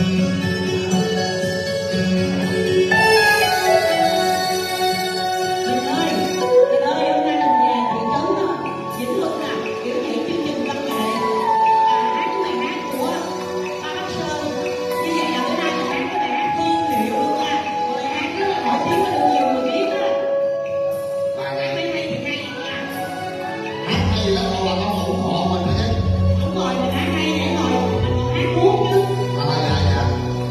Dạ, dạ.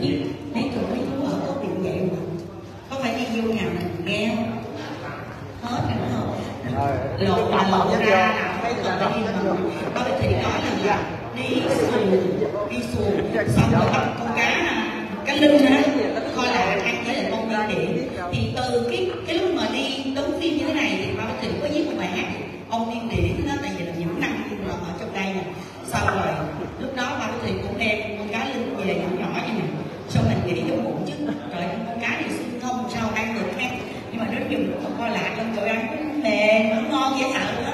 chị mấy tụi mấy chú ở có bị vậy mà có phải đi vô nhà mình nghe không? Hết rồi đúng không? Lộ ra là không cần phải đi mà có thì nói là đi xuồng xong rồi bắt con cá cái lưng á coi là ăn với lại con đi điện. Thì từ cái lúc mà đi đóng phim như thế này thì Ba Thị có viết một bài hát ông điên điển đó, tại vì là những năm ở trong đây nè. Sau rồi lúc đó Ba Thị cũng đem con cá linh về nhỏ nhỏ như này, xong mình nghĩ trong bụng chứ rồi con cá này xinh không sao ăn được khác, nhưng mà đến dùng nó coi lạc lên rồi ăn cũng mềm nó ngon dễ sợ.